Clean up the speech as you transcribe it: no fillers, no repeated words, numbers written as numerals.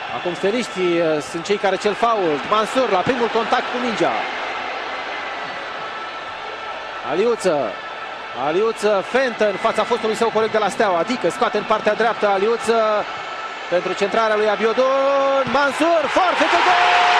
Acum steliștii sunt cei care cel fault. Mansur la primul contact cu mingea. Aliuță fentă în fața fostului său coleg de la Steaua. Adică scoate în partea dreaptă Aliuță pentru centrarea lui Abiodun. Mansur, forfetă, gol!